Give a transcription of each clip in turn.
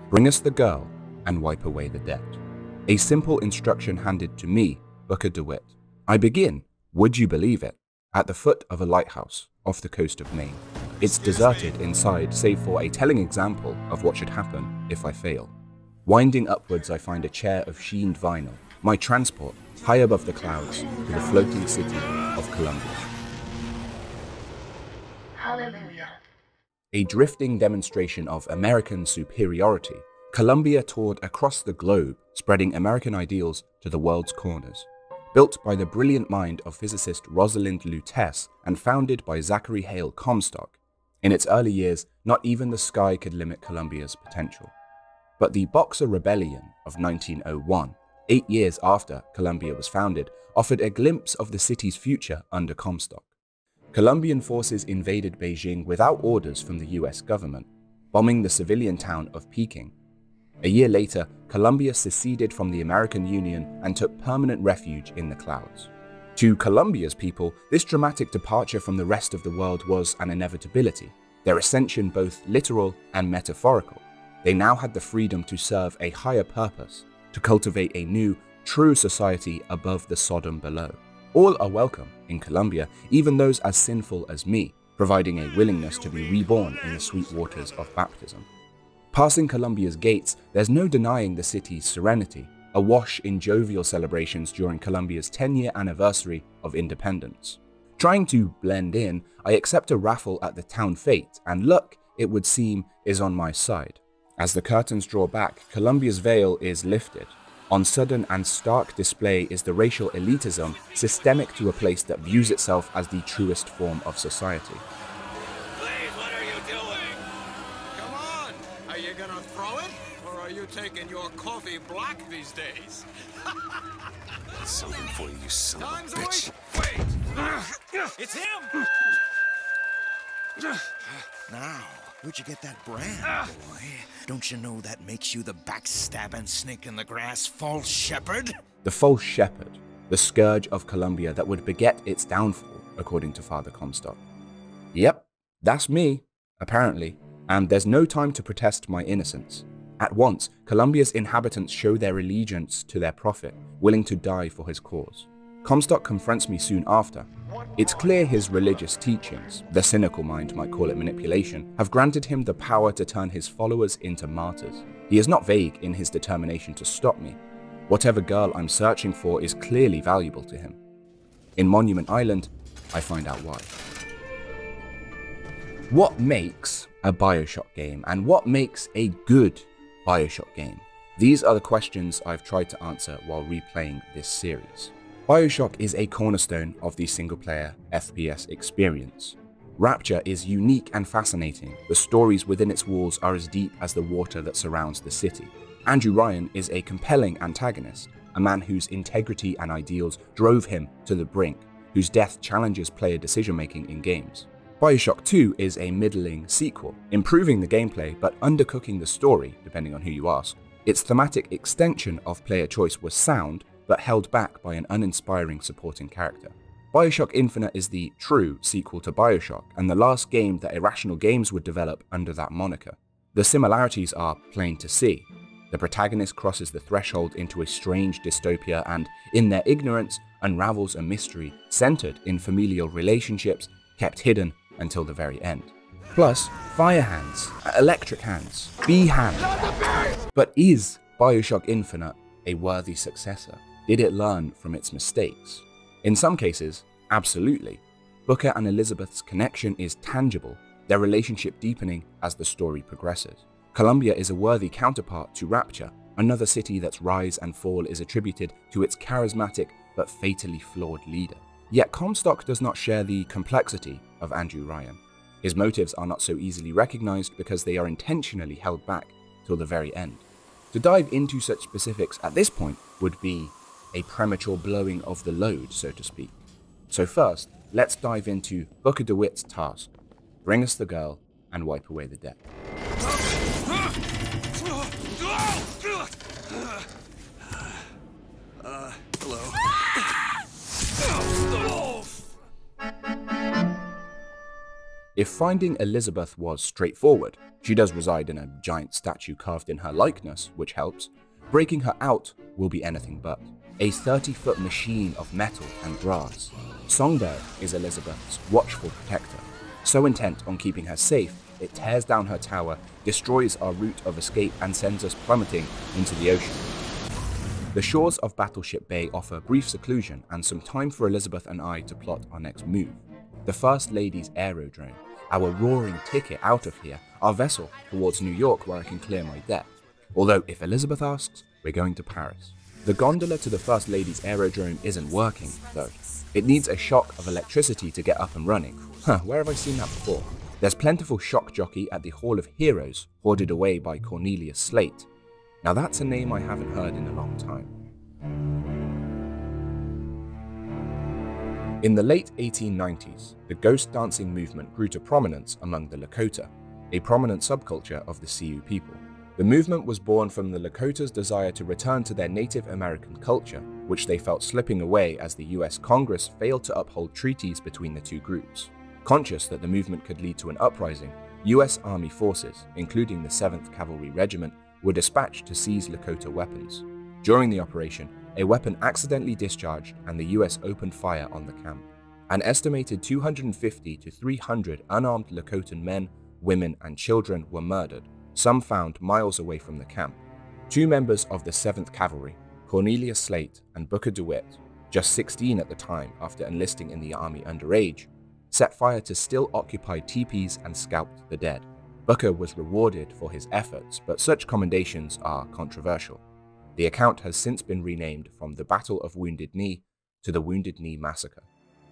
Bring us the girl and wipe away the debt. A simple instruction handed to me, Booker DeWitt. I begin, would you believe it, at the foot of a lighthouse off the coast of Maine. It's deserted inside save for a telling example of what should happen if I fail. Winding upwards, I find a chair of sheened vinyl, my transport high above the clouds to the floating city of Columbia. Hallelujah. A drifting demonstration of American superiority, Columbia toured across the globe, spreading American ideals to the world's corners. Built by the brilliant mind of physicist Rosalind Lutece and founded by Zachary Hale Comstock, in its early years, not even the sky could limit Columbia's potential. But the Boxer Rebellion of 1901, 8 years after Columbia was founded, offered a glimpse of the city's future under Comstock. Colombian forces invaded Beijing without orders from the US government, bombing the civilian town of Peking. A year later, Colombia seceded from the American Union and took permanent refuge in the clouds. To Colombia's people, this dramatic departure from the rest of the world was an inevitability, their ascension both literal and metaphorical. They now had the freedom to serve a higher purpose, to cultivate a new, true society above the Sodom below. All are welcome in Colombia, even those as sinful as me, providing a willingness to be reborn in the sweet waters of baptism. Passing Columbia's gates, there's no denying the city's serenity, awash in jovial celebrations during Columbia's 10-year anniversary of independence. Trying to blend in, I accept a raffle at the town fete, and luck, it would seem, is on my side. As the curtains draw back, Columbia's veil is lifted. On sudden and stark display is the racial elitism systemic to a place that views itself as the truest form of society. Please, what are you doing? Come on! Are you gonna throw it? Or are you taking your coffee black these days? Something for you, you son of a Time's bitch. Wait! It's him! Now, where'd you get that brand, boy? Don't you know that makes you the backstabbing snake in the grass false shepherd? The false shepherd, the scourge of Columbia that would beget its downfall, according to Father Comstock. Yep, that's me, apparently, and there's no time to protest my innocence. At once, Columbia's inhabitants show their allegiance to their prophet, willing to die for his cause. Comstock confronts me soon after. It's clear his religious teachings, the cynical mind might call it manipulation, have granted him the power to turn his followers into martyrs. He is not vague in his determination to stop me. Whatever girl I'm searching for is clearly valuable to him. In Monument Island, I find out why. What makes a Bioshock game, and what makes a good Bioshock game? These are the questions I've tried to answer while replaying this series. Bioshock is a cornerstone of the single-player FPS experience. Rapture is unique and fascinating. The stories within its walls are as deep as the water that surrounds the city. Andrew Ryan is a compelling antagonist, a man whose integrity and ideals drove him to the brink, whose death challenges player decision-making in games. Bioshock 2 is a middling sequel, improving the gameplay but undercooking the story, depending on who you ask. Its thematic extension of player choice was sound, but held back by an uninspiring supporting character. Bioshock Infinite is the true sequel to Bioshock, and the last game that Irrational Games would develop under that moniker. The similarities are plain to see. The protagonist crosses the threshold into a strange dystopia and, in their ignorance, unravels a mystery centered in familial relationships kept hidden until the very end. Plus, fire hands, electric hands, bee hands. But is Bioshock Infinite a worthy successor? Did it learn from its mistakes? In some cases, absolutely. Booker and Elizabeth's connection is tangible, their relationship deepening as the story progresses. Columbia is a worthy counterpart to Rapture, another city that's rise and fall is attributed to its charismatic but fatally flawed leader. Yet Comstock does not share the complexity of Andrew Ryan. His motives are not so easily recognized because they are intentionally held back till the very end. To dive into such specifics at this point would be a premature blowing of the load, so to speak. So first, let's dive into Booker DeWitt's task. Bring us the girl and wipe away the debt. Hello. If finding Elizabeth was straightforward, she does reside in a giant statue carved in her likeness, which helps, breaking her out will be anything but. A 30-foot machine of metal and brass. Songbird is Elizabeth's watchful protector, so intent on keeping her safe, it tears down her tower, destroys our route of escape, and sends us plummeting into the ocean. The shores of Battleship Bay offer brief seclusion and some time for Elizabeth and I to plot our next move. The First Lady's aerodrome, our roaring ticket out of here, our vessel towards New York where I can clear my debt. Although, if Elizabeth asks, we're going to Paris. The gondola to the First Lady's aerodrome isn't working, though. It needs a shock of electricity to get up and running. Where have I seen that before? There's plentiful shock jockey at the Hall of Heroes, hoarded away by Cornelius Slate. Now that's a name I haven't heard in a long time. In the late 1890s, the ghost dancing movement grew to prominence among the Lakota, a prominent subculture of the Sioux people. The movement was born from the Lakotas' desire to return to their Native American culture, which they felt slipping away as the US Congress failed to uphold treaties between the two groups. Conscious that the movement could lead to an uprising, US Army forces, including the 7th Cavalry Regiment, were dispatched to seize Lakota weapons. During the operation, a weapon accidentally discharged and the US opened fire on the camp. An estimated 250 to 300 unarmed Lakotan men, women, and children were murdered, some found miles away from the camp. Two members of the 7th Cavalry, Cornelius Slate and Booker DeWitt, just 16 at the time after enlisting in the army underage, set fire to still occupied teepees and scalped the dead. Booker was rewarded for his efforts, but such commendations are controversial. The account has since been renamed from the Battle of Wounded Knee to the Wounded Knee Massacre.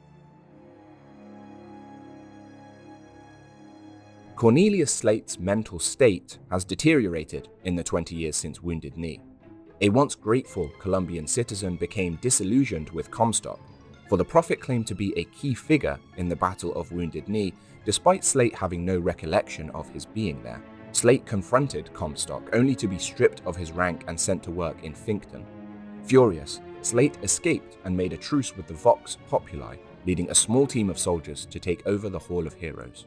Cornelius Slate's mental state has deteriorated in the 20 years since Wounded Knee. A once grateful Colombian citizen became disillusioned with Comstock, for the prophet claimed to be a key figure in the Battle of Wounded Knee, despite Slate having no recollection of his being there. Slate confronted Comstock, only to be stripped of his rank and sent to work in Finkton. Furious, Slate escaped and made a truce with the Vox Populi, leading a small team of soldiers to take over the Hall of Heroes.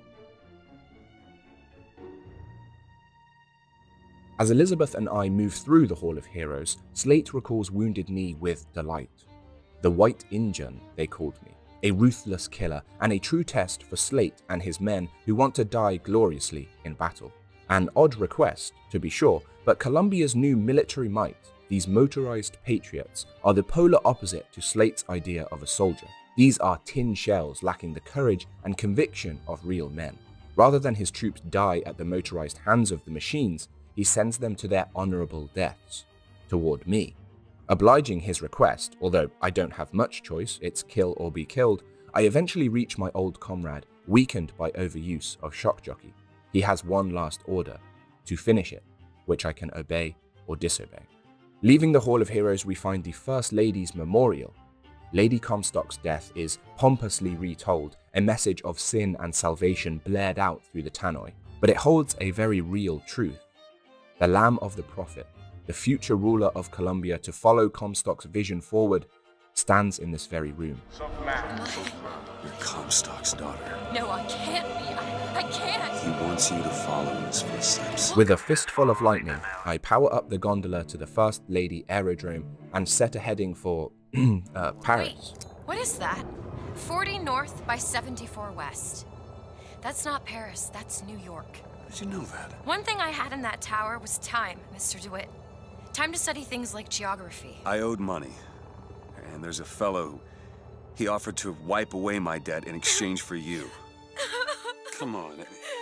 As Elizabeth and I move through the Hall of Heroes, Slate recalls Wounded Knee with delight. The White Injun, they called me, a ruthless killer and a true test for Slate and his men who want to die gloriously in battle. An odd request, to be sure, but Colombia's new military might, these motorized patriots, are the polar opposite to Slate's idea of a soldier. These are tin shells lacking the courage and conviction of real men. Rather than his troops die at the motorized hands of the machines, he sends them to their honorable deaths, toward me. Obliging his request, although I don't have much choice, it's kill or be killed, I eventually reach my old comrade, weakened by overuse of shock jockey. He has one last order, to finish it, which I can obey or disobey. Leaving the Hall of Heroes, we find the First Lady's memorial. Lady Comstock's death is pompously retold, a message of sin and salvation blared out through the tannoy, but it holds a very real truth. The Lamb of the Prophet, the future ruler of Colombia to follow Comstock's vision forward, stands in this very room. You're Comstock's daughter. No, I can't be. I can't. He wants you to follow in his footsteps. With a fistful of lightning, I power up the gondola to the First Lady aerodrome and set a heading for, Paris. Wait, what is that? 40 north by 74 west. That's not Paris, that's New York. How did you know that? One thing I had in that tower was time, Mr. DeWitt. Time to study things like geography. I owed money. And there's a fellow, he offered to wipe away my debt in exchange for you. Come on.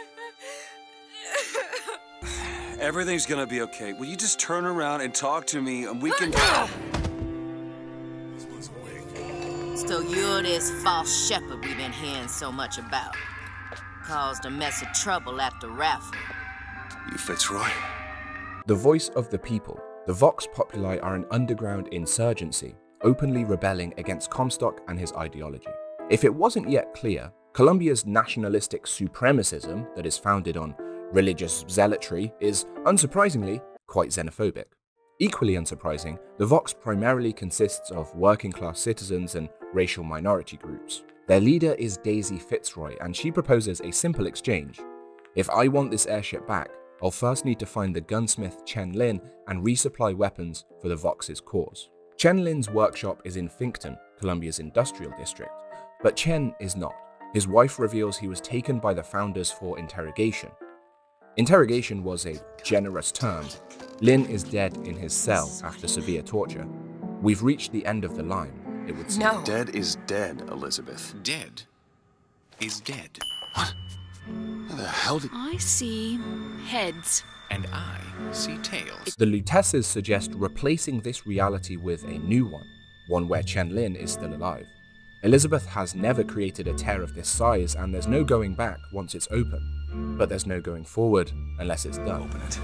Everything's gonna be okay. Will you just turn around and talk to me and we can... So you're this false shepherd we've been hearing so much about. Caused a mess of trouble at the raffle. You Fitzroy? The voice of the people, the Vox Populi are an underground insurgency, openly rebelling against Comstock and his ideology. If it wasn't yet clear, Colombia's nationalistic supremacism that is founded on religious zealotry is, unsurprisingly, quite xenophobic. Equally unsurprising, the Vox primarily consists of working-class citizens and racial minority groups. Their leader is Daisy Fitzroy, and she proposes a simple exchange. If I want this airship back, I'll first need to find the gunsmith Chen Lin and resupply weapons for the Vox's cause. Chen Lin's workshop is in Finkton, Columbia's industrial district, but Chen is not. His wife reveals he was taken by the founders for interrogation. Interrogation was a generous term. Lin is dead in his cell after severe torture. We've reached the end of the line, it would seem. No. Dead is dead, Elizabeth. Dead is dead. What? How the hell did... I see heads. And I see tails. The Lutesses suggest replacing this reality with a new one where Chen Lin is still alive. Elizabeth has never created a tear of this size, and there's no going back once it's open. But there's no going forward unless it's done. Open it.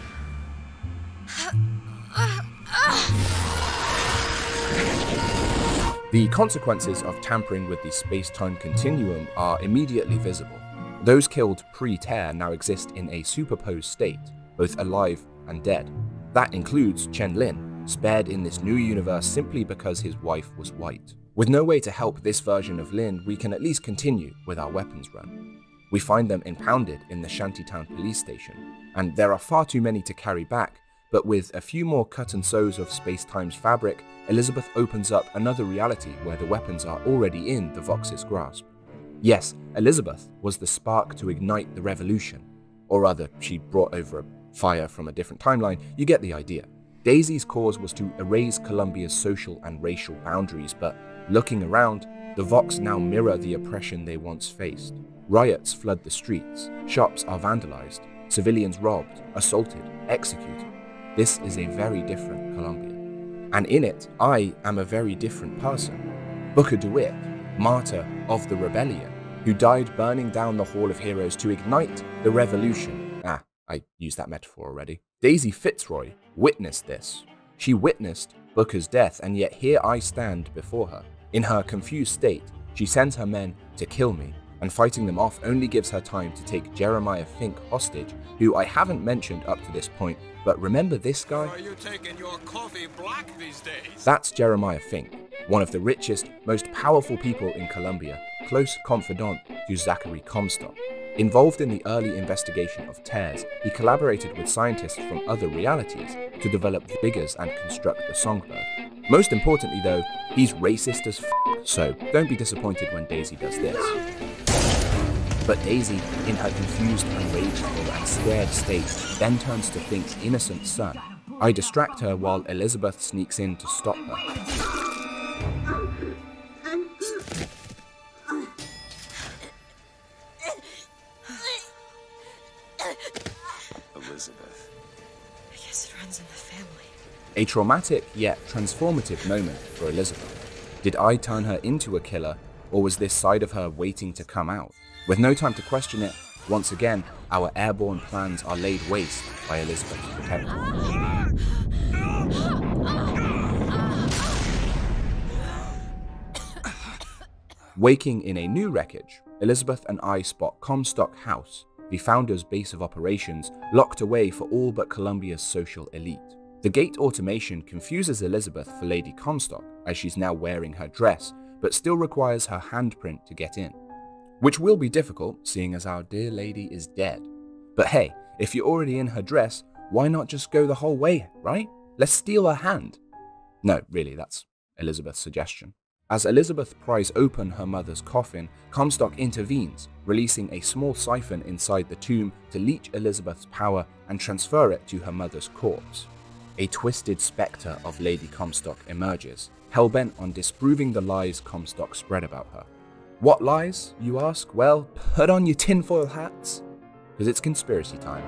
The consequences of tampering with the space-time continuum are immediately visible. Those killed pre-tear now exist in a superposed state, both alive and dead. That includes Chen Lin, spared in this new universe simply because his wife was white. With no way to help this version of Lin, we can at least continue with our weapons run. We find them impounded in the Shantytown police station, and there are far too many to carry back, but with a few more cut and sews of space-time's fabric, Elizabeth opens up another reality where the weapons are already in the Vox's grasp. Yes, Elizabeth was the spark to ignite the revolution, or rather, she brought over a fire from a different timeline. You get the idea. Daisy's cause was to erase Columbia's social and racial boundaries, but looking around, the Vox now mirror the oppression they once faced. Riots flood the streets, shops are vandalized, civilians robbed, assaulted, executed. This is a very different Columbia. And in it, I am a very different person. Booker DeWitt, martyr of the rebellion, who died burning down the Hall of Heroes to ignite the revolution. I used that metaphor already. Daisy Fitzroy witnessed this. She witnessed Booker's death, and yet here I stand before her. In her confused state, she sends her men to kill me, and fighting them off only gives her time to take Jeremiah Fink hostage, who I haven't mentioned up to this point, but remember this guy? Are you taking your coffee black these days? That's Jeremiah Fink, one of the richest, most powerful people in Columbia, close confidant to Zachary Comstock. Involved in the early investigation of tears, he collaborated with scientists from other realities to develop figures and construct the songbird. Most importantly though, he's racist as f***, so don't be disappointed when Daisy does this. But Daisy, in her confused and rageful and scared state, then turns to Fink's innocent son. I distract her while Elizabeth sneaks in to stop her. Elizabeth. I guess it runs in the family. A traumatic yet transformative moment for Elizabeth. Did I turn her into a killer, or was this side of her waiting to come out? With no time to question it, once again, our airborne plans are laid waste by Elizabeth's protector. Waking in a new wreckage, Elizabeth and I spot Comstock House, the founder's base of operations, locked away for all but Columbia's social elite. The gate automation confuses Elizabeth for Lady Comstock, as she's now wearing her dress, but still requires her handprint to get in. Which will be difficult, seeing as our dear lady is dead. But hey, if you're already in her dress, why not just go the whole way, right? Let's steal her hand. No, really, that's Elizabeth's suggestion. As Elizabeth pries open her mother's coffin, Comstock intervenes, releasing a small siphon inside the tomb to leech Elizabeth's power and transfer it to her mother's corpse. A twisted spectre of Lady Comstock emerges, hell-bent on disproving the lies Comstock spread about her. What lies, you ask? Well, put on your tinfoil hats, because it's conspiracy time.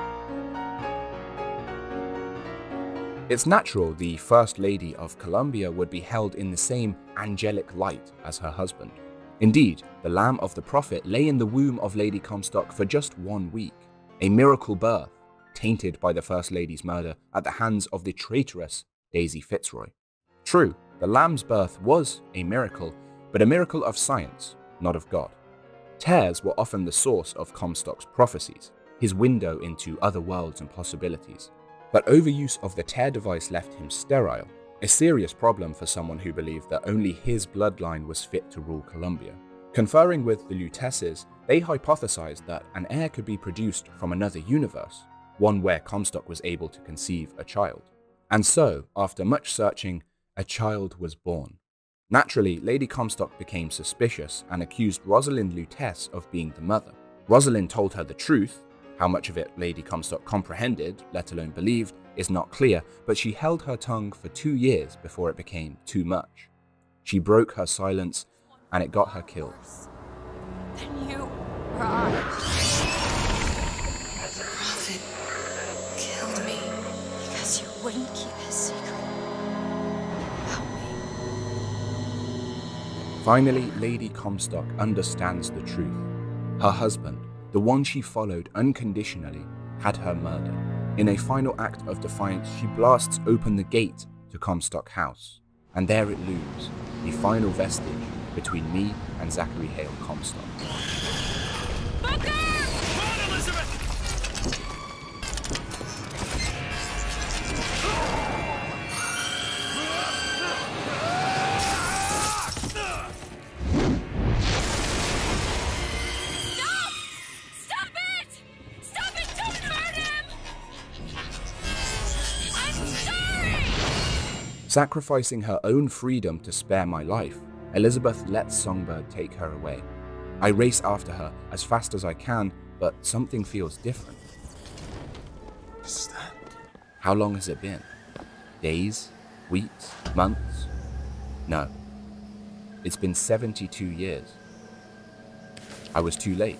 It's natural the First Lady of Columbia would be held in the same angelic light as her husband. Indeed, the Lamb of the Prophet lay in the womb of Lady Comstock for just 1 week, a miracle birth, tainted by the First Lady's murder at the hands of the traitorous Daisy Fitzroy. True, the Lamb's birth was a miracle, but a miracle of science, not of God. Tears were often the source of Comstock's prophecies, his window into other worlds and possibilities. But overuse of the tear device left him sterile, a serious problem for someone who believed that only his bloodline was fit to rule Columbia. Conferring with the Lutesses, they hypothesized that an heir could be produced from another universe, one where Comstock was able to conceive a child. And so, after much searching, a child was born. Naturally, Lady Comstock became suspicious and accused Rosalind Lutece of being the mother. Rosalind told her the truth. How much of it Lady Comstock comprehended, let alone believed, is not clear, but she held her tongue for 2 years before it became too much. She broke her silence, and it got her killed. Then you or I. The prophet killed me. Because you wouldn't keep his secret about me. Finally, Lady Comstock understands the truth. Her husband, the one she followed unconditionally, had her murdered. In a final act of defiance, she blasts open the gate to Comstock House, and there it looms, the final vestige between me and Zachary Hale Comstock. Booker! Come on, Elizabeth! Stop it! Stop it! Don't hurt him! I'm sorry! Sacrificing her own freedom to spare my life, Elizabeth lets Songbird take her away. I race after her as fast as I can, but something feels different. Is that? How long has it been? Days? Weeks? Months? No. It's been 72 years. I was too late.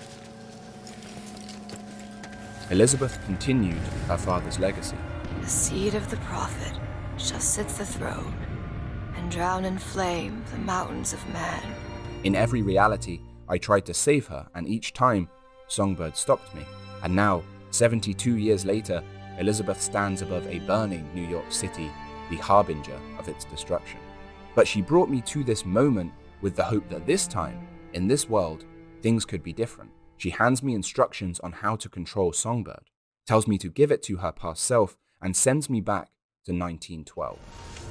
Elizabeth continued her father's legacy. The seed of the prophet shall sit the throne and drown in flame the mountains of man. In every reality, I tried to save her, and each time, Songbird stopped me. And now, 72 years later, Elizabeth stands above a burning New York City, the harbinger of its destruction. But she brought me to this moment with the hope that this time, in this world, things could be different. She hands me instructions on how to control Songbird, tells me to give it to her past self, and sends me back to 1912.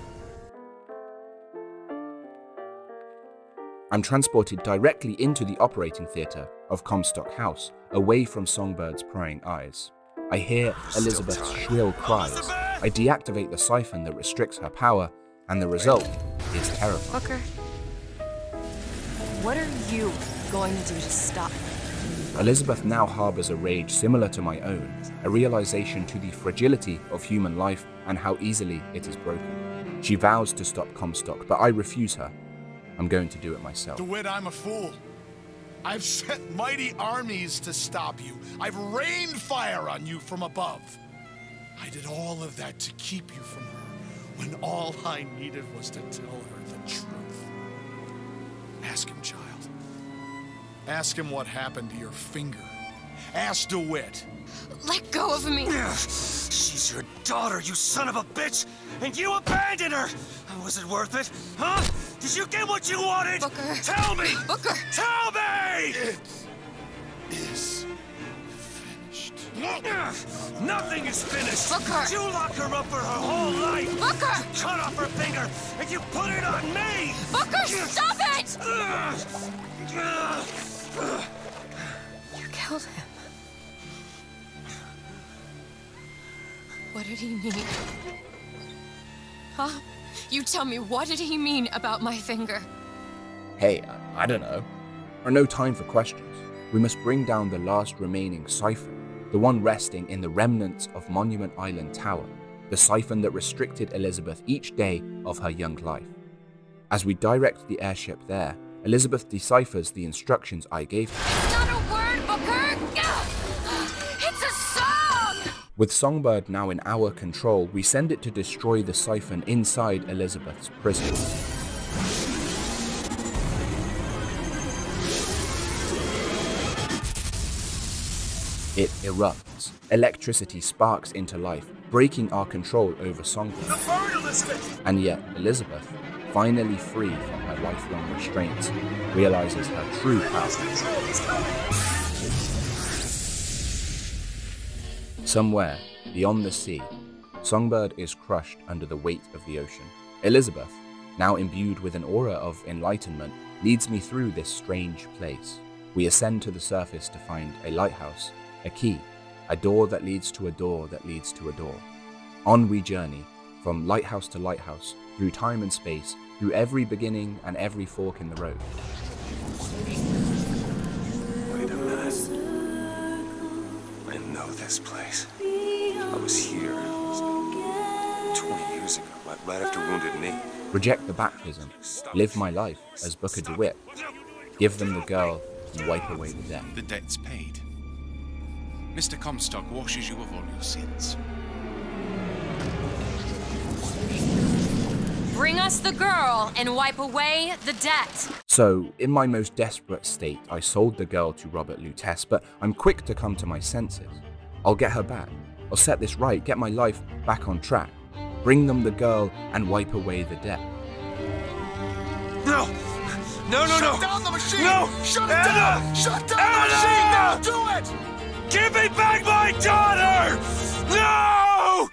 I'm transported directly into the operating theatre of Comstock House, away from Songbird's prying eyes. I hear Elizabeth's shrill cries. I deactivate the siphon that restricts her power, and the result is terrifying. Booker, what are you going to do to stop me? Elizabeth now harbors a rage similar to my own, a realization to the fragility of human life and how easily it is broken. She vows to stop Comstock, but I refuse her. I'm going to do it myself. DeWitt, I'm a fool. I've sent mighty armies to stop you. I've rained fire on you from above. I did all of that to keep you from her, when all I needed was to tell her the truth. Ask him, child. Ask him what happened to your finger. Ask DeWitt. Let go of me! She's your daughter, you son of a bitch! And you abandoned her! Was it worth it? Huh? Did you get what you wanted? Booker. Tell me! Booker! Tell me! It is finished. Nothing is finished! Booker. You locked her up for her whole life! Booker. You cut off her finger, and you put it on me! Booker, stop it! You killed him. What did he mean? Huh? You tell me, what did he mean about my finger? Hey, I don't know. Or no time for questions. We must bring down the last remaining siphon, the one resting in the remnants of Monument Island Tower, the siphon that restricted Elizabeth each day of her young life. As we direct the airship there, Elizabeth deciphers the instructions I gave her. It's not a word, Booker! It's a song! With Songbird now in our control, we send it to destroy the siphon inside Elizabeth's prison. It erupts. Electricity sparks into life, breaking our control over Songbird. And yet, Elizabeth, finally free from her lifelong restraints, realizes her true power. Somewhere, beyond the sea, Songbird is crushed under the weight of the ocean. Elizabeth, now imbued with an aura of enlightenment, leads me through this strange place. We ascend to the surface to find a lighthouse, a key, a door that leads to a door that leads to a door. On we journey, from lighthouse to lighthouse, through time and space, through every beginning and every fork in the road. Wait a minute. I know this place. I was here 20 years ago, right after Wounded Knee. Reject the baptism, live my life as Booker DeWitt. Give them the girl and wipe away the debt. The debt's paid. Mr. Comstock washes you of all your sins. Bring us the girl and wipe away the debt. So, in my most desperate state, I sold the girl to Robert Lutece, but I'm quick to come to my senses. I'll get her back. I'll set this right, get my life back on track. Bring them the girl and wipe away the debt. No! No, no, no! Shut down the machine! No! Shut it down! Shut down the machine now! Do it! Give me back my daughter! No!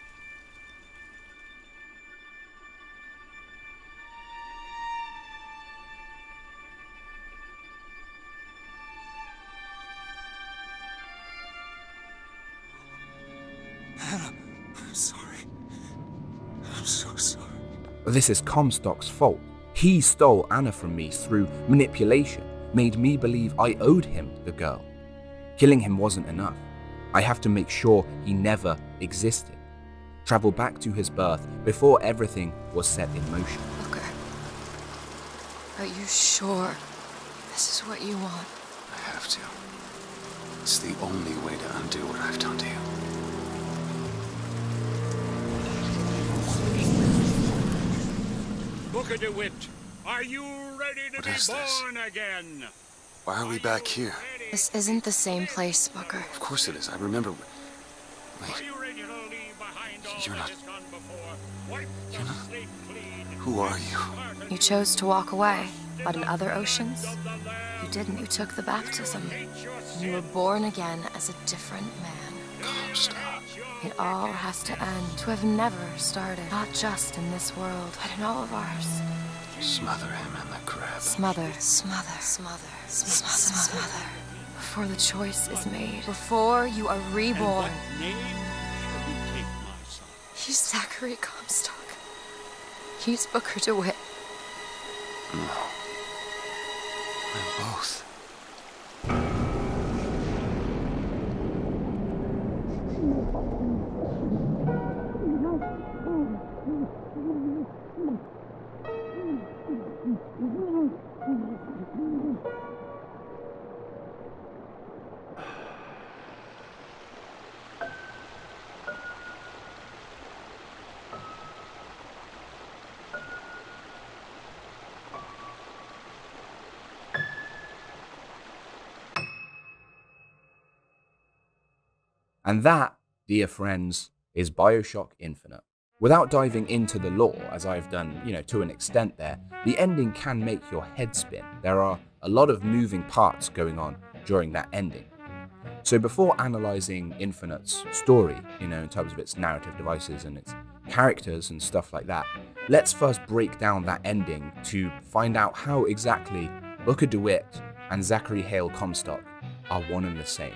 I'm sorry. I'm so sorry. This is Comstock's fault. He stole Anna from me through manipulation, made me believe I owed him the girl. Killing him wasn't enough. I have to make sure he never existed. Travel back to his birth before everything was set in motion. Booker, are you sure this is what you want? I have to. It's the only way to undo what I've done to you. Booker DeWitt, are you ready to What be is this? born again? Why are we back here? This isn't the same place, Booker. Of course it is. I remember. Are Wait, you ready to leave behind all You're that not- has gone before? Wipe You're the not- slate clean. who are you? You chose to walk away, but in other oceans, you didn't. You took the baptism. You were born again as a different man. Comstock. It all has to end, to have never started. Not just in this world, but in all of ours. Smother him in the crib. Smother, smother, smother, smother, smother. Before the choice is made, before you are reborn. What name shall we take, my son? He's Zachary Comstock. He's Booker DeWitt. No. We're both. And that, dear friends, is Bioshock Infinite. Without diving into the lore, as I've done, to an extent there, the ending can make your head spin. There are a lot of moving parts going on during that ending. So before analysing Infinite's story, in terms of its narrative devices and its characters and stuff like that, let's first break down that ending to find out how exactly Booker DeWitt and Zachary Hale Comstock are one and the same.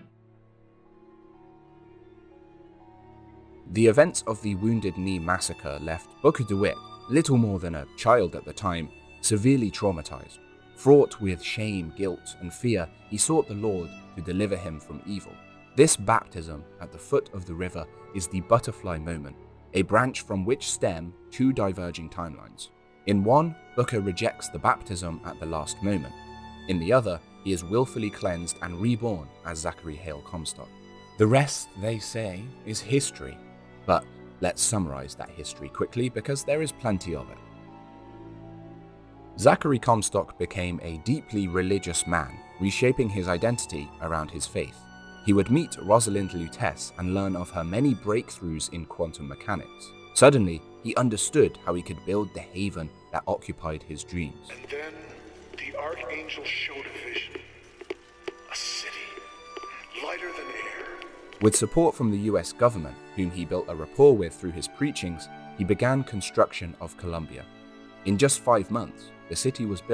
The events of the Wounded Knee massacre left Booker DeWitt, little more than a child at the time, severely traumatized. Fraught with shame, guilt, and fear, he sought the Lord to deliver him from evil. This baptism at the foot of the river is the butterfly moment, a branch from which stem two diverging timelines. In one, Booker rejects the baptism at the last moment. In the other, he is willfully cleansed and reborn as Zachary Hale Comstock. The rest, they say, is history. But let's summarize that history quickly because there is plenty of it. Zachary Comstock became a deeply religious man, reshaping his identity around his faith. He would meet Rosalind Lutece and learn of her many breakthroughs in quantum mechanics. Suddenly, he understood how he could build the haven that occupied his dreams. And then the Archangel showed a vision. A city, lighter than air. With support from the US government, whom he built a rapport with through his preachings, he began construction of Columbia. In just 5 months, the city was built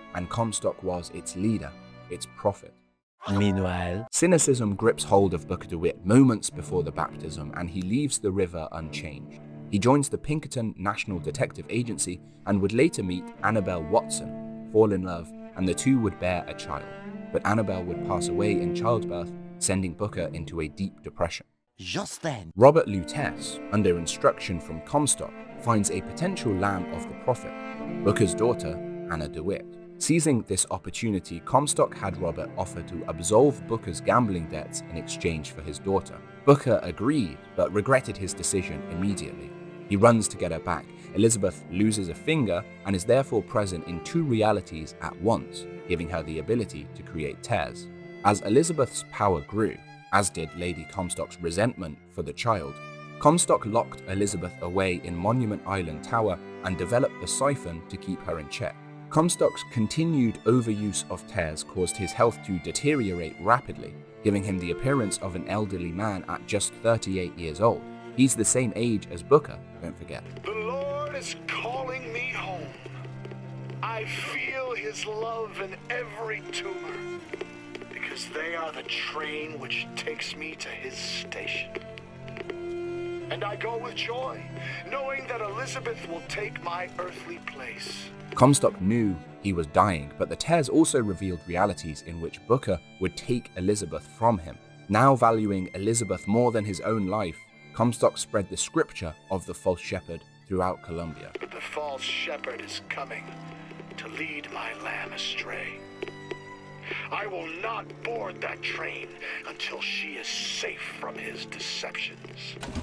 and Comstock was its leader, its prophet. Meanwhile, cynicism grips hold of Booker DeWitt moments before the baptism, and he leaves the river unchanged. He joins the Pinkerton National Detective Agency and would later meet Annabelle Watson, fall in love, and the two would bear a child. But Annabelle would pass away in childbirth, sending Booker into a deep depression. Just then, Robert Lutece, under instruction from Comstock, finds a potential lamb of the prophet, Booker's daughter, Anna DeWitt. Seizing this opportunity, Comstock had Robert offer to absolve Booker's gambling debts in exchange for his daughter. Booker agreed, but regretted his decision immediately. He runs to get her back. Elizabeth loses a finger and is therefore present in two realities at once, giving her the ability to create tears. As Elizabeth's power grew, as did Lady Comstock's resentment for the child, Comstock locked Elizabeth away in Monument Island Tower and developed the siphon to keep her in check. Comstock's continued overuse of tears caused his health to deteriorate rapidly, giving him the appearance of an elderly man at just 38 years old. He's the same age as Booker, don't forget. The Lord is calling me home. I feel his love in every tumor, because they are the train which takes me to his station. And I go with joy, knowing that Elizabeth will take my earthly place. Comstock knew he was dying, but the tears also revealed realities in which Booker would take Elizabeth from him. Now valuing Elizabeth more than his own life, Comstock spread the scripture of the false shepherd throughout Columbia. The false shepherd is coming to lead my lamb astray. I will not board that train until she is safe from his deceptions.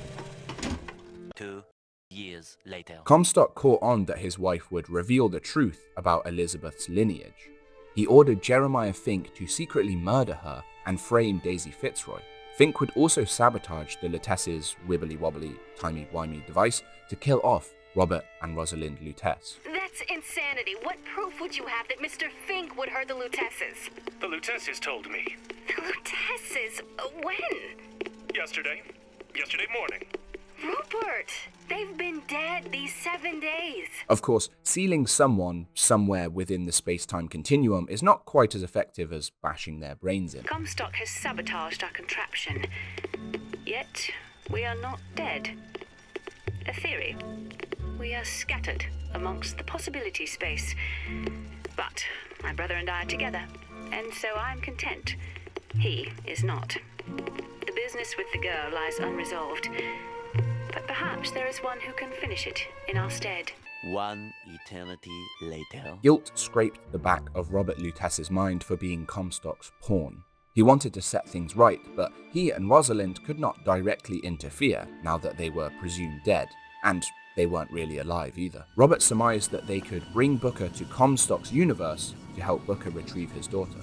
2 years later, Comstock caught on that his wife would reveal the truth about Elizabeth's lineage. He ordered Jeremiah Fink to secretly murder her and frame Daisy Fitzroy. Fink would also sabotage the Luteces' wibbly-wobbly, timey-wimey device to kill off Robert and Rosalind Lutece. That's insanity. What proof would you have that Mr. Fink would hurt the Luteces? The Luteces told me. The Luteces? When? Yesterday morning. Rupert! They've been dead these 7 days. Of course, sealing someone somewhere within the space-time continuum is not quite as effective as bashing their brains in. Comstock has sabotaged our contraption. Yet, we are not dead. A theory. We are scattered amongst the possibility space. But my brother and I are together, and so I'm content. He is not. The business with the girl lies unresolved. But perhaps there is one who can finish it in our stead. 1 eternity later. Guilt scraped the back of Robert Lutece's mind for being Comstock's pawn. He wanted to set things right, but he and Rosalind could not directly interfere now that they were presumed dead, and they weren't really alive either. Robert surmised that they could bring Booker to Comstock's universe to help Booker retrieve his daughter.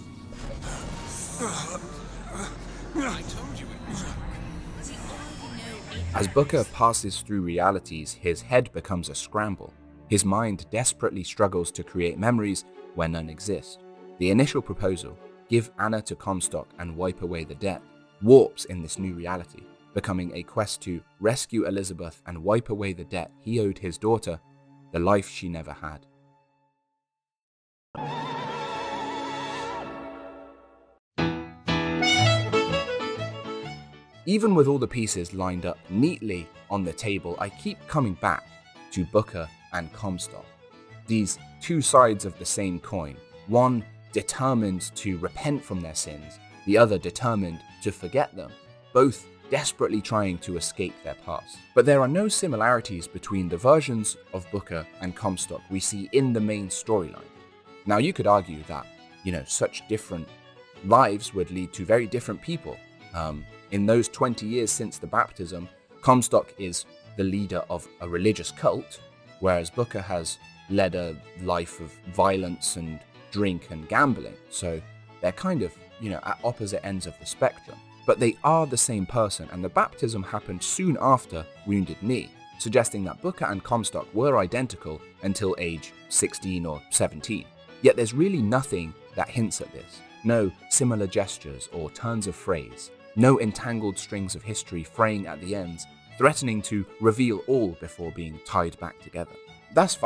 I told you it was. As Booker passes through realities, his head becomes a scramble. His mind desperately struggles to create memories where none exist. The initial proposal, give Anna to Comstock and wipe away the debt, warps in this new reality, becoming a quest to rescue Elizabeth and wipe away the debt he owed his daughter, the life she never had. Even with all the pieces lined up neatly on the table, I keep coming back to Booker and Comstock. These two sides of the same coin, one determined to repent from their sins, the other determined to forget them, both desperately trying to escape their past. But there are no similarities between the versions of Booker and Comstock we see in the main storyline. Now you could argue that, such different lives would lead to very different people. In those 20 years since the baptism, Comstock is the leader of a religious cult, whereas Booker has led a life of violence and drink and gambling. So they're kind of, at opposite ends of the spectrum. But they are the same person, and the baptism happened soon after Wounded Knee, suggesting that Booker and Comstock were identical until age 16 or 17. Yet there's really nothing that hints at this. No similar gestures or turns of phrase. No entangled strings of history fraying at the ends, threatening to reveal all before being tied back together. That's fine.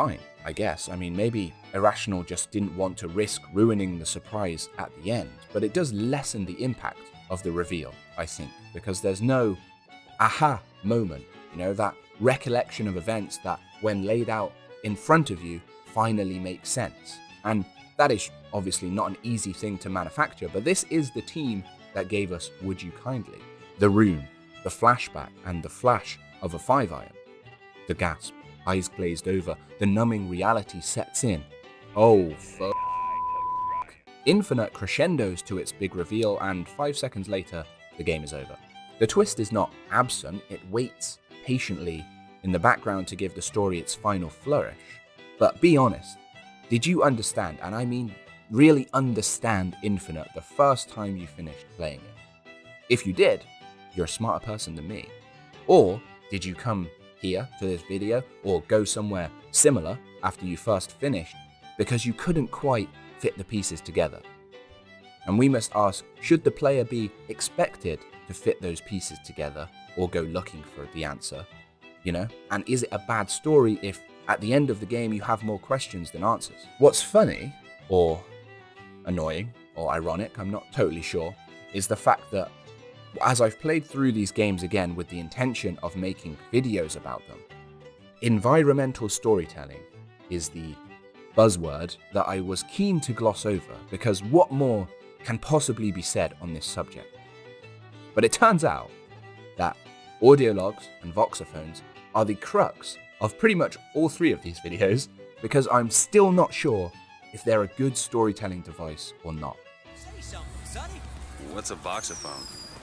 I guess. I mean, maybe Irrational just didn't want to risk ruining the surprise at the end, but it does lessen the impact of the reveal, I think, because there's no aha moment, you know, that recollection of events that, when laid out in front of you, finally makes sense. And that is obviously not an easy thing to manufacture, but this is the team that gave us Would You Kindly, the room, the flashback, and the flash of a 5-iron. The gasp, eyes glazed over, the numbing reality sets in. Oh, fuck. Infinite crescendos to its big reveal, and 5 seconds later, the game is over. The twist is not absent, it waits patiently in the background to give the story its final flourish. But be honest, did you understand, and I mean really understand Infinite the first time you finished playing it? If you did, you're a smarter person than me. Or did you come here to this video or go somewhere similar after you first finished because you couldn't quite fit the pieces together? And we must ask, should the player be expected to fit those pieces together or go looking for the answer? You know? And is it a bad story if at the end of the game you have more questions than answers? What's funny, or annoying, or ironic, I'm not totally sure, is the fact that as I've played through these games again with the intention of making videos about them, environmental storytelling is the buzzword that I was keen to gloss over, because what more can possibly be said on this subject? But it turns out that audio logs and voxophones are the crux of pretty much all 3 of these videos, because I'm still not sure if they're a good storytelling device or not. Say something, Sonny. What's a voxophone?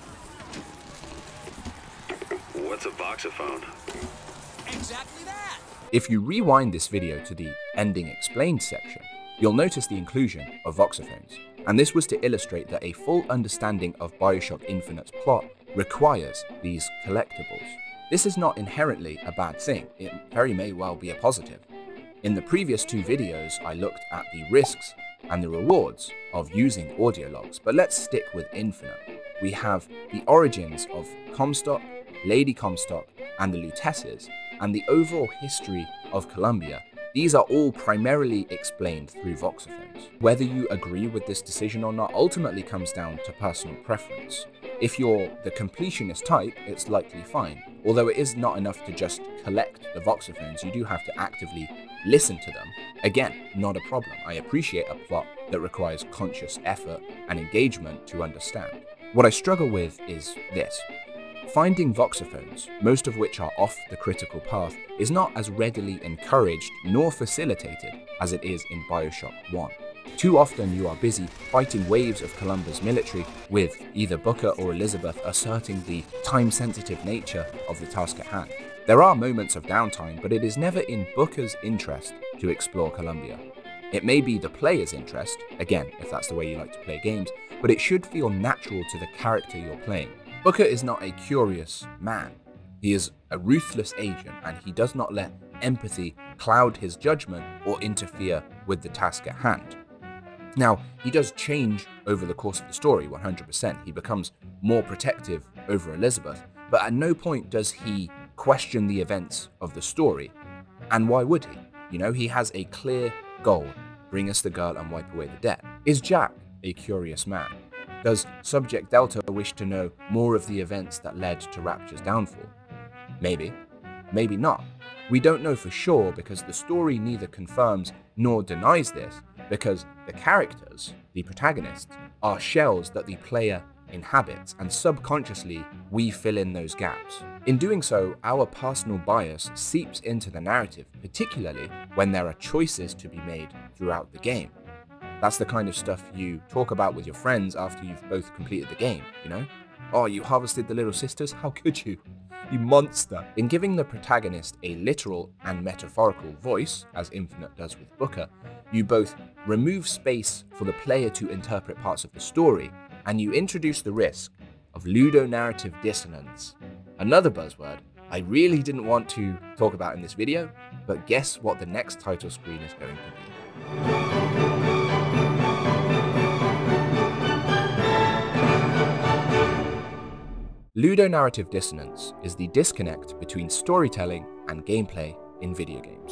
What's a voxophone? Exactly that. If you rewind this video to the ending explained section, you'll notice the inclusion of voxophones. And this was to illustrate that a full understanding of Bioshock Infinite's plot requires these collectibles. This is not inherently a bad thing, it very may well be a positive. In the previous 2 videos, I looked at the risks and the rewards of using audio logs, but let's stick with Infinite. We have the origins of Comstock, Lady Comstock, and the Lutesses, and the overall history of Columbia. These are all primarily explained through voxophones. Whether you agree with this decision or not ultimately comes down to personal preference. If you're the completionist type, it's likely fine. Although it is not enough to just collect the voxophones, you do have to actively listen to them. Again, not a problem. I appreciate a plot that requires conscious effort and engagement to understand. What I struggle with is this. Finding voxophones, most of which are off the critical path, is not as readily encouraged nor facilitated as it is in Bioshock 1. Too often you are busy fighting waves of Columbia's military, with either Booker or Elizabeth asserting the time-sensitive nature of the task at hand. There are moments of downtime, but it is never in Booker's interest to explore Columbia. It may be the player's interest, again, if that's the way you like to play games, but it should feel natural to the character you're playing. Booker is not a curious man. He is a ruthless agent, and he does not let empathy cloud his judgment or interfere with the task at hand. Now, he does change over the course of the story, 100%. He becomes more protective over Elizabeth, but at no point does he question the events of the story. And why would he? You know, he has a clear goal: bring us the girl and wipe away the debt. Is Jack a curious man? Does Subject Delta wish to know more of the events that led to Rapture's downfall? Maybe. Maybe not. We don't know for sure, because the story neither confirms nor denies this, because the characters, the protagonists, are shells that the player inhabits, and subconsciously we fill in those gaps. In doing so, our personal bias seeps into the narrative, particularly when there are choices to be made throughout the game. That's the kind of stuff you talk about with your friends after you've both completed the game, you know? Oh, you harvested the little sisters? How could you? You monster. In giving the protagonist a literal and metaphorical voice, as Infinite does with Booker, you both remove space for the player to interpret parts of the story, and you introduce the risk of ludonarrative dissonance. Another buzzword I really didn't want to talk about in this video, but guess what the next title screen is going to be. Ludonarrative dissonance is the disconnect between storytelling and gameplay in video games.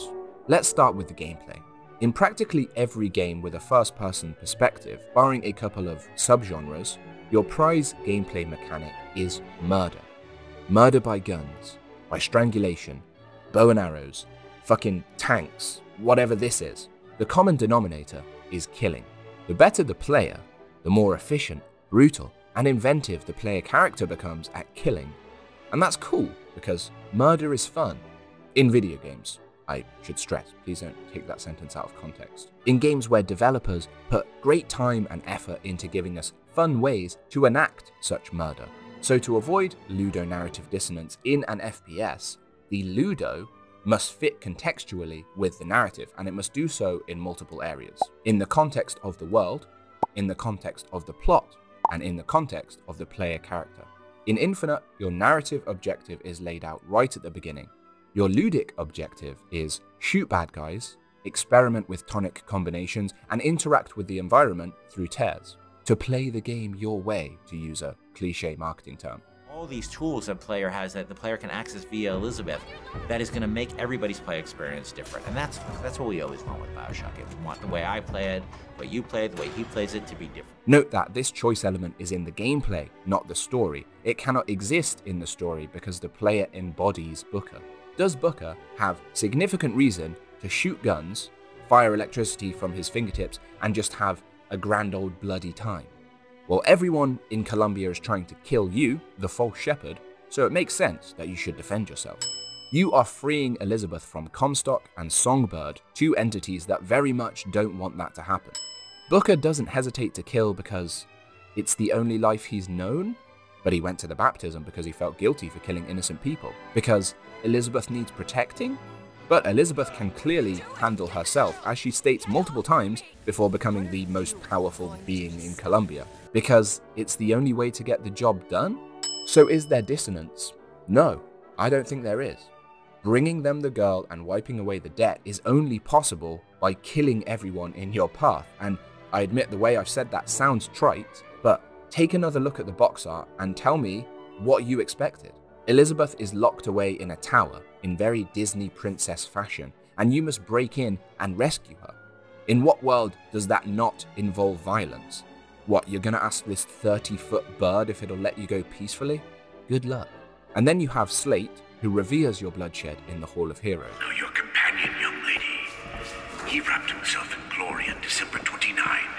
Let's start with the gameplay. In practically every game with a first-person perspective, barring a couple of subgenres, your prize gameplay mechanic is murder. Murder by guns, by strangulation, bow and arrows, fucking tanks, whatever this is. The common denominator is killing. The better the player, the more efficient, brutal, and inventive the player character becomes at killing. And that's cool, because murder is fun. In video games, I should stress, please don't take that sentence out of context. In games where developers put great time and effort into giving us fun ways to enact such murder. So to avoid ludonarrative dissonance in an FPS, the ludo must fit contextually with the narrative, and it must do so in multiple areas. In the context of the world, in the context of the plot, and in the context of the player character. In Infinite, your narrative objective is laid out right at the beginning. Your ludic objective is shoot bad guys, experiment with tonic combinations, and interact with the environment through tears. To play the game your way, to use a cliche marketing term. All these tools a player has that the player can access via Elizabeth, that is going to make everybody's play experience different. And that's what we always want with Bioshock. We want the way I play it, the way you play it, the way he plays it to be different. Note that this choice element is in the gameplay, not the story. It cannot exist in the story because the player embodies Booker. Does Booker have significant reason to shoot guns, fire electricity from his fingertips, and just have a grand old bloody time? Well, everyone in Columbia is trying to kill you, the false shepherd, so it makes sense that you should defend yourself. You are freeing Elizabeth from Comstock and Songbird, two entities that very much don't want that to happen. Booker doesn't hesitate to kill because it's the only life he's known, but he went to the baptism because he felt guilty for killing innocent people. Because Elizabeth needs protecting? But Elizabeth can clearly handle herself, as she states multiple times before becoming the most powerful being in Columbia. Because it's the only way to get the job done? So is there dissonance? No, I don't think there is. Bringing them the girl and wiping away the debt is only possible by killing everyone in your path. And I admit the way I've said that sounds trite, but take another look at the box art and tell me what you expected. Elizabeth is locked away in a tower in very Disney princess fashion, and you must break in and rescue her. In what world does that not involve violence? What, you're gonna ask this 30-foot bird if it'll let you go peacefully? Good luck. And then you have Slate, who reveres your bloodshed in the Hall of Heroes. Now your companion, young lady. He wrapped himself in glory on December 29,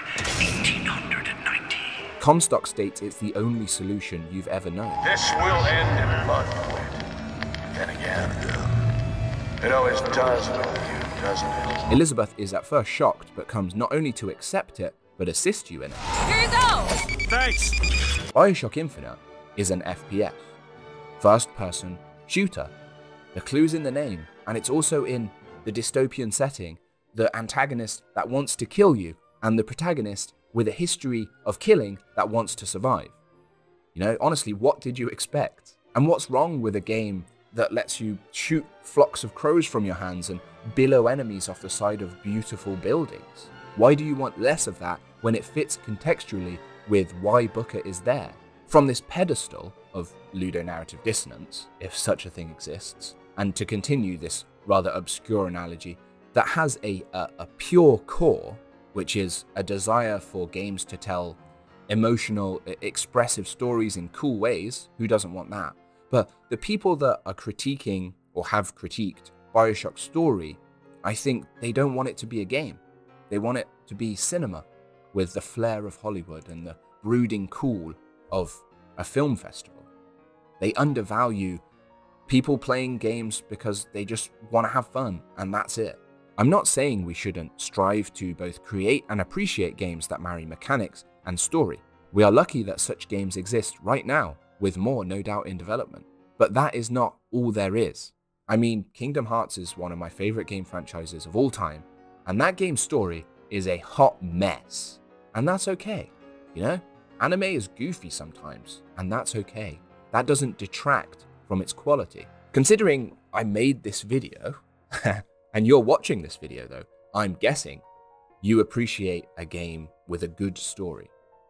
1890. Comstock states it's the only solution you've ever known. This will end in blood. Then again, it always does with you, doesn't it? Elizabeth is at first shocked, but comes not only to accept it, but assist you in it. Here you go! Thanks! Bioshock Infinite is an FPS. First-person shooter. The clue's in the name, and it's also in the dystopian setting, the antagonist that wants to kill you, and the protagonist with a history of killing that wants to survive. You know, honestly, what did you expect? And what's wrong with a game that lets you shoot flocks of crows from your hands and billow enemies off the side of beautiful buildings? Why do you want less of that when it fits contextually with why Booker is there? From this pedestal of ludonarrative dissonance, if such a thing exists, and to continue this rather obscure analogy that has a pure core, which is a desire for games to tell emotional, expressive stories in cool ways. Who doesn't want that? But the people that are critiquing or have critiqued Bioshock's story, I think they don't want it to be a game. They want it to be cinema with the flair of Hollywood and the brooding cool of a film festival. They undervalue people playing games because they just want to have fun, and that's it. I'm not saying we shouldn't strive to both create and appreciate games that marry mechanics and story. We are lucky that such games exist right now, with more no doubt in development. But that is not all there is. I mean, Kingdom Hearts is one of my favorite game franchises of all time, and that game's story is a hot mess. And that's okay, you know? Anime is goofy sometimes, and that's okay. That doesn't detract from its quality. Considering I made this video, and you're watching this video though, I'm guessing you appreciate a game with a good story.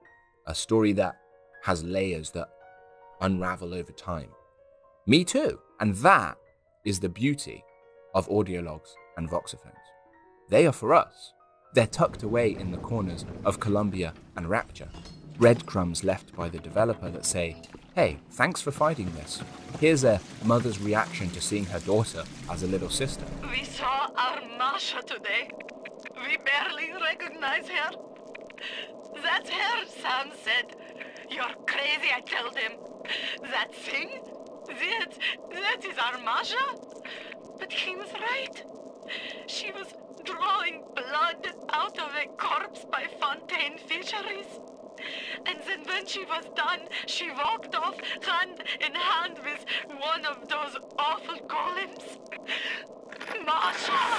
A story that has layers that unravel over time. Me too. And that is the beauty of audiologs and voxophones. They are for us. They're tucked away in the corners of Columbia and Rapture. Breadcrumbs left by the developer that say, hey, thanks for finding this. Here's a mother's reaction to seeing her daughter as a little sister. We saw our Masha today. We barely recognize her. That's her, Sam said. You're crazy, I told him. That thing? That is our Masha? But he was right. She was drawing blood out of a corpse by Fontaine Fisheries. And then when she was done, she walked off hand in hand with one of those awful golems. Masha!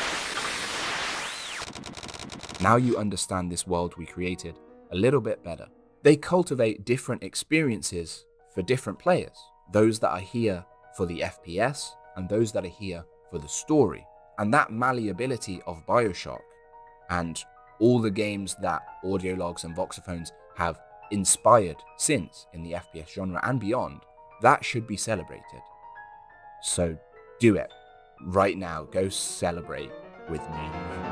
Now you understand this world we created a little bit better. They cultivate different experiences for different players. Those that are here for the FPS and those that are here for the story. And that malleability of Bioshock and all the games that audio logs and voxophones have inspired since in the FPS genre and beyond, that should be celebrated. So do it. Right now, go celebrate with me.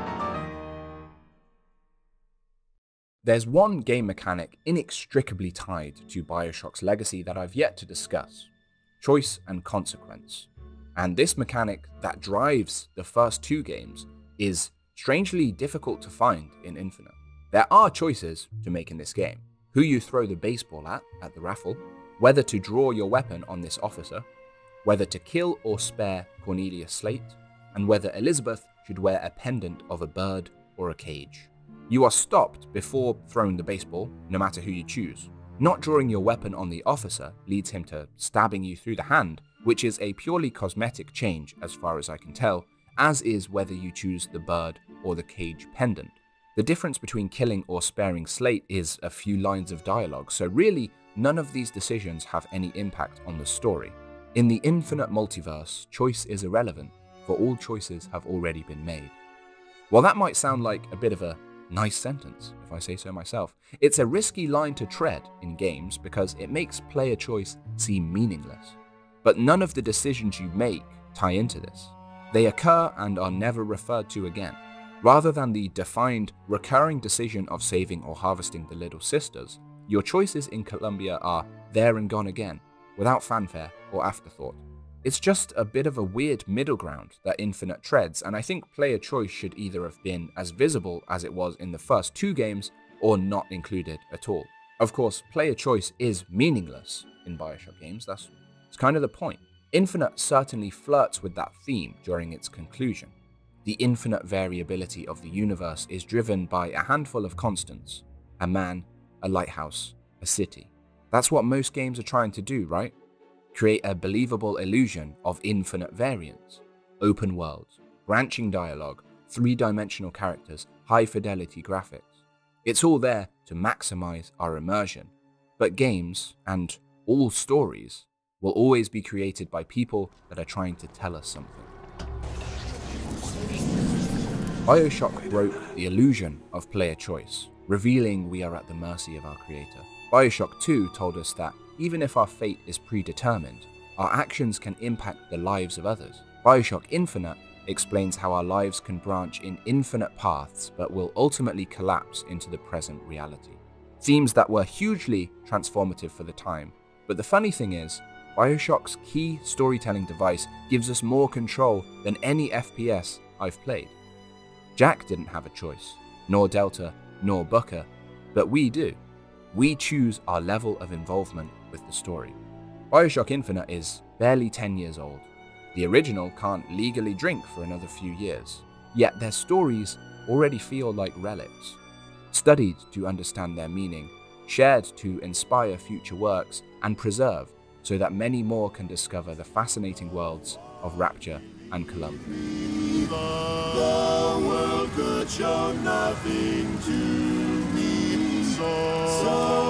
There's one game mechanic inextricably tied to Bioshock's legacy that I've yet to discuss: choice and consequence. And this mechanic that drives the first two games is strangely difficult to find in Infinite. There are choices to make in this game: who you throw the baseball at the raffle, whether to draw your weapon on this officer, whether to kill or spare Cornelius Slate, and whether Elizabeth should wear a pendant of a bird or a cage. You are stopped before throwing the baseball, no matter who you choose. Not drawing your weapon on the officer leads him to stabbing you through the hand, which is a purely cosmetic change as far as I can tell, as is whether you choose the bird or the cage pendant. The difference between killing or sparing Slate is a few lines of dialogue, so really none of these decisions have any impact on the story. In the Infinite multiverse, choice is irrelevant, for all choices have already been made. While that might sound like a bit of a nice sentence, if I say so myself, it's a risky line to tread in games because it makes player choice seem meaningless. But none of the decisions you make tie into this. They occur and are never referred to again. Rather than the defined, recurring decision of saving or harvesting the Little Sisters, your choices in Columbia are there and gone again, without fanfare or afterthought. It's just a bit of a weird middle ground that Infinite treads, and I think player choice should either have been as visible as it was in the first two games, or not included at all. Of course, player choice is meaningless in Bioshock games, that's kind of the point. Infinite certainly flirts with that theme during its conclusion. The infinite variability of the universe is driven by a handful of constants: a man, a lighthouse, a city. That's what most games are trying to do, right? Create a believable illusion of infinite variance. Open worlds, branching dialogue, three-dimensional characters, high-fidelity graphics. It's all there to maximize our immersion. But games, and all stories, will always be created by people that are trying to tell us something. Bioshock broke the illusion of player choice, revealing we are at the mercy of our creator. Bioshock 2 told us that even if our fate is predetermined, our actions can impact the lives of others. Bioshock Infinite explains how our lives can branch in infinite paths but will ultimately collapse into the present reality. Themes that were hugely transformative for the time, but the funny thing is, Bioshock's key storytelling device gives us more control than any FPS I've played. Jack didn't have a choice, nor Delta, nor Booker, but we do. We choose our level of involvement with the story. Bioshock Infinite is barely 10 years old. The original can't legally drink for another few years, yet their stories already feel like relics. Studied to understand their meaning, shared to inspire future works, and preserved so that many more can discover the fascinating worlds of Rapture and Columbia. The world could show nothing to me, so